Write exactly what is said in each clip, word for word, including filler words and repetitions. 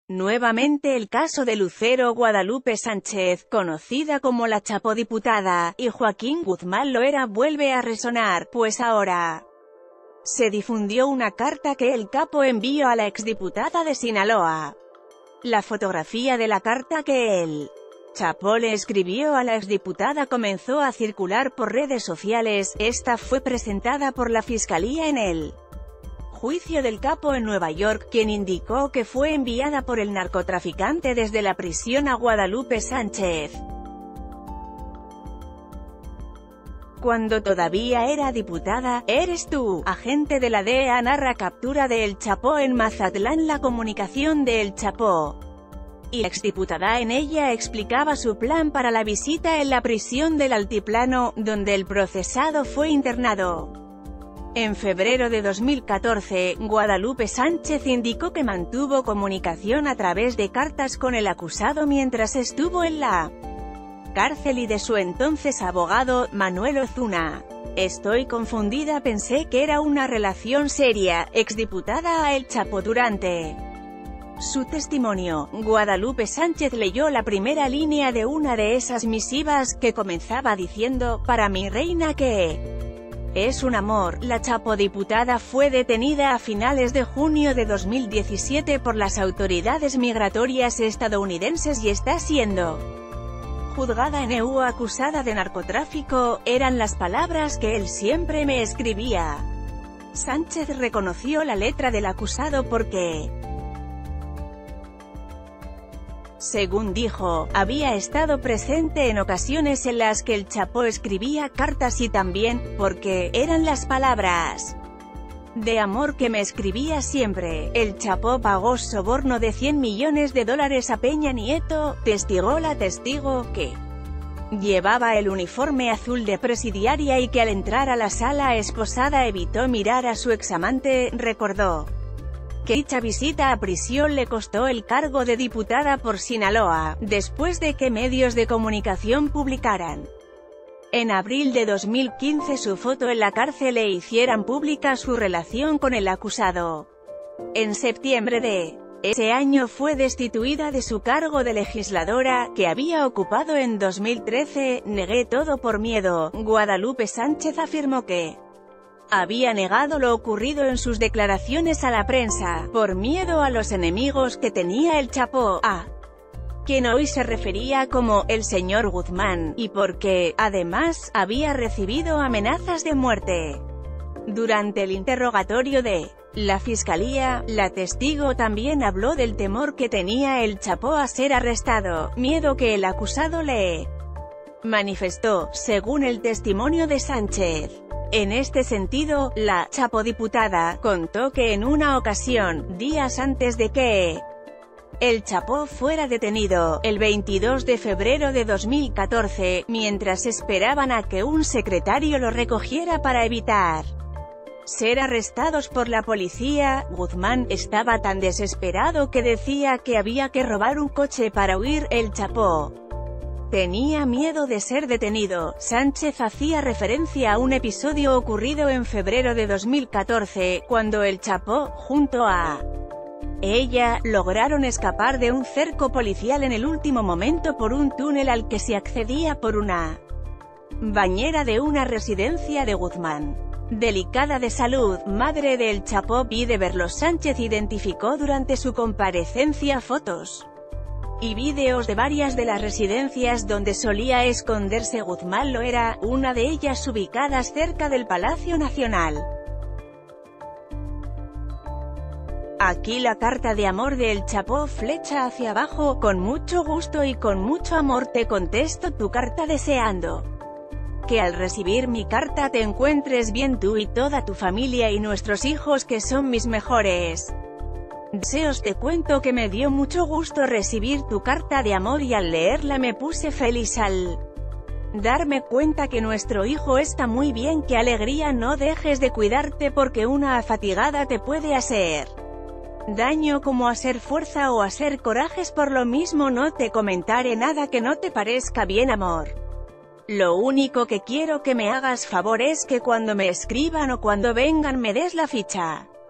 Nuevamente el caso de Lucero Guadalupe Sánchez, conocida como la Chapodiputada, y Joaquín Guzmán Loera vuelve a resonar, pues ahora se difundió una carta que el capo envió a la exdiputada de Sinaloa. La fotografía de la carta que el Chapo le escribió a la exdiputada comenzó a circular por redes sociales. Esta fue presentada por la Fiscalía en el juicio del capo en Nueva York, quien indicó que fue enviada por el narcotraficante desde la prisión a Guadalupe Sánchez. Cuando todavía era diputada, eres tú, agente de la D E A narra captura de El Chapo en Mazatlán. La comunicación de El Chapo y la exdiputada en ella explicaba su plan para la visita en la prisión del Altiplano, donde el procesado fue internado. En febrero de dos mil catorce, Guadalupe Sánchez indicó que mantuvo comunicación a través de cartas con el acusado mientras estuvo en la cárcel y de su entonces abogado, Manuel Ozuna. Estoy confundida, pensé que era una relación seria. Exdiputada a El Chapo. Durante su testimonio, Guadalupe Sánchez leyó la primera línea de una de esas misivas, que comenzaba diciendo: para mi reina que es un amor. La Chapodiputada fue detenida a finales de junio de dos mil diecisiete por las autoridades migratorias estadounidenses y está siendo juzgada en E U acusada de narcotráfico. Eran las palabras que él siempre me escribía. Sánchez reconoció la letra del acusado porque, según dijo, había estado presente en ocasiones en las que el Chapo escribía cartas y también, porque, eran las palabras de amor que me escribía siempre. El Chapo pagó soborno de cien millones de dólares a Peña Nieto, testigó la testigo, que llevaba el uniforme azul de presidiaria y que al entrar a la sala esposada evitó mirar a su examante. Recordó que dicha visita a prisión le costó el cargo de diputada por Sinaloa, después de que medios de comunicación publicaran en abril de dos mil quince su foto en la cárcel e hicieran pública su relación con el acusado. En septiembre de ese año fue destituida de su cargo de legisladora, que había ocupado en dos mil trece. Negué todo por miedo. Guadalupe Sánchez afirmó que había negado lo ocurrido en sus declaraciones a la prensa, por miedo a los enemigos que tenía el Chapo, a quien hoy se refería como el señor Guzmán, y porque, además, había recibido amenazas de muerte. Durante el interrogatorio de la Fiscalía, la testigo también habló del temor que tenía el Chapo a ser arrestado, miedo que el acusado le manifestó, según el testimonio de Sánchez. En este sentido, la Chapodiputada contó que en una ocasión, días antes de que el Chapo fuera detenido, el veintidós de febrero de dos mil catorce, mientras esperaban a que un secretario lo recogiera para evitar ser arrestados por la policía, Guzmán estaba tan desesperado que decía que había que robar un coche para huir. El Chapo tenía miedo de ser detenido. Sánchez hacía referencia a un episodio ocurrido en febrero de dos mil catorce, cuando el Chapo, junto a ella, lograron escapar de un cerco policial en el último momento por un túnel al que se accedía por una bañera de una residencia de Guzmán. Delicada de salud, madre del Chapo pide verlos. Sánchez identificó durante su comparecencia fotos y vídeos de varias de las residencias donde solía esconderse Guzmán Loera, una de ellas ubicadas cerca del Palacio Nacional. Aquí la carta de amor del Chapo, flecha hacia abajo. Con mucho gusto y con mucho amor te contesto tu carta deseando que al recibir mi carta te encuentres bien tú y toda tu familia y nuestros hijos que son mis mejores deseos. Te cuento que me dio mucho gusto recibir tu carta de amor y al leerla me puse feliz al darme cuenta que nuestro hijo está muy bien. Qué alegría, no dejes de cuidarte porque una fatigada te puede hacer daño como hacer fuerza o hacer corajes. Por lo mismo no te comentaré nada que no te parezca bien, amor. Lo único que quiero que me hagas favor es que cuando me escriban o cuando vengan me des la ficha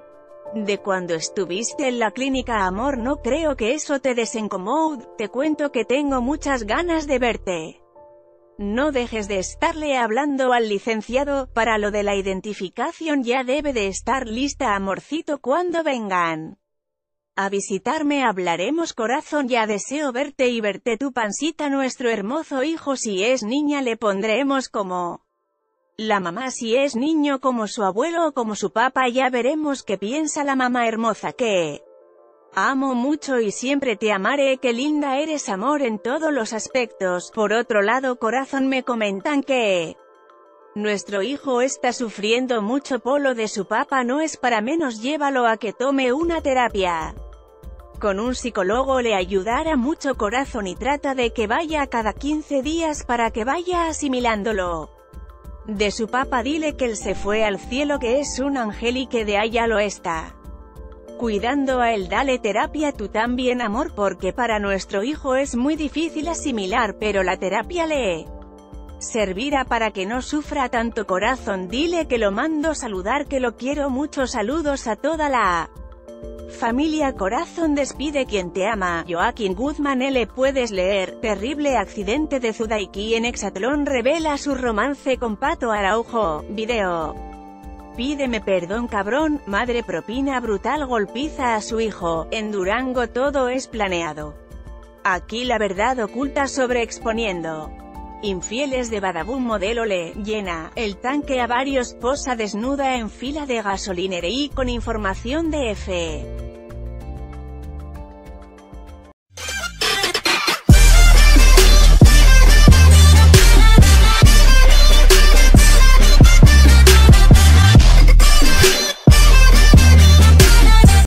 De cuando estuviste en la clínica amor, no creo que eso te desincomode, te cuento que tengo muchas ganas de verte. No dejes de estarle hablando al licenciado, para lo de la identificación ya debe de estar lista amorcito cuando vengan a visitarme hablaremos corazón, ya deseo verte y verte tu pancita, nuestro hermoso hijo, si es niña le pondremos como la mamá, si es niño como su abuelo o como su papá, ya veremos qué piensa la mamá hermosa, que amo mucho y siempre te amaré, qué linda eres amor en todos los aspectos. Por otro lado corazón, me comentan que nuestro hijo está sufriendo mucho por lo de su papá, no es para menos, llévalo a que tome una terapia con un psicólogo, le ayudará mucho corazón, y trata de que vaya cada quince días para que vaya asimilándolo. De su papá dile que él se fue al cielo, que es un ángel y que de allá lo está cuidando a él. Dale terapia tú también amor, porque para nuestro hijo es muy difícil asimilar, pero la terapia le servirá para que no sufra tanto corazón. Dile que lo mando saludar, que lo quiero mucho, saludos a toda la familia corazón. Despide quien te ama, Joaquín Guzmán. L. Puedes leer, terrible accidente de Zudaiki en Hexatlón revela su romance con Pato Araujo. Video. Pídeme perdón cabrón, madre propina brutal golpiza a su hijo. En Durango todo es planeado. Aquí la verdad oculta sobreexponiendo. Infieles de Badaboom modelo le llena el tanque a varios, posa desnuda en fila de gasolinera y con información de F.